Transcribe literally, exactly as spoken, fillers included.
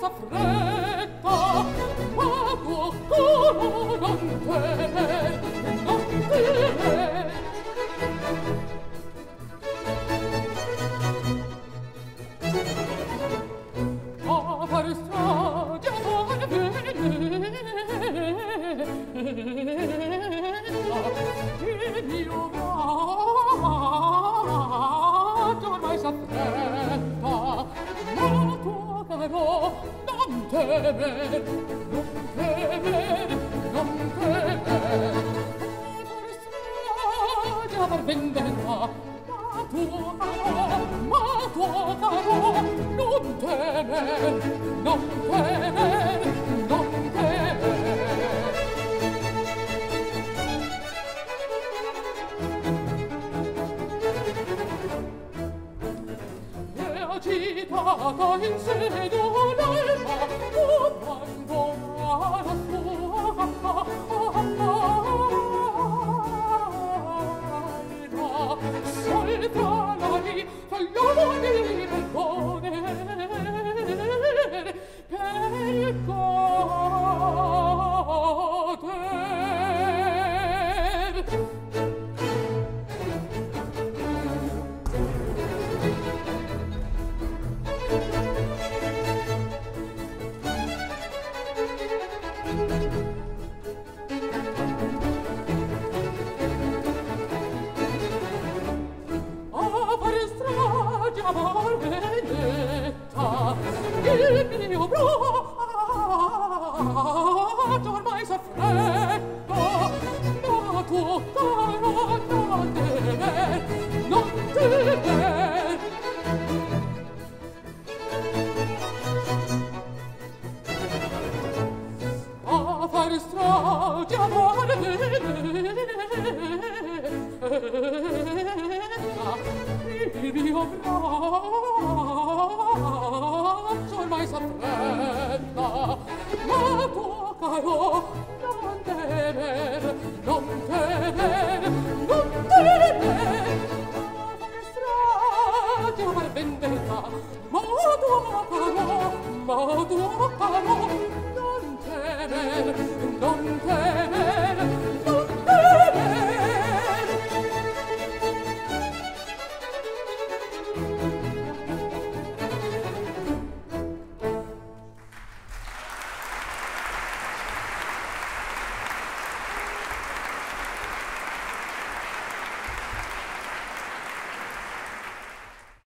senza fretta, ma tuo coro non temer, non temer. A far strage, a far vendetta, il mio viaggio ormai s'affretta, ma tuo caro non temer, non temer, non temer. A far strage, a far vendetta, ma tuo caro, ma tuo caro non temer, non temer, non temer. Agitata in seno l'alba, urlando alla sua alba, solta lei taglioni per goder, per goder. Amor vendetta, il mio braccio ormai s'affretta, ma tuo caro non temer, non temer. A far strage, a far vendetta, il mio braccio ormai s'affretta, ma tuo caro non temer, non temer, non temer. A far strage, a far vendetta, ma tuo caro, ma tuo caro non temer, non temer.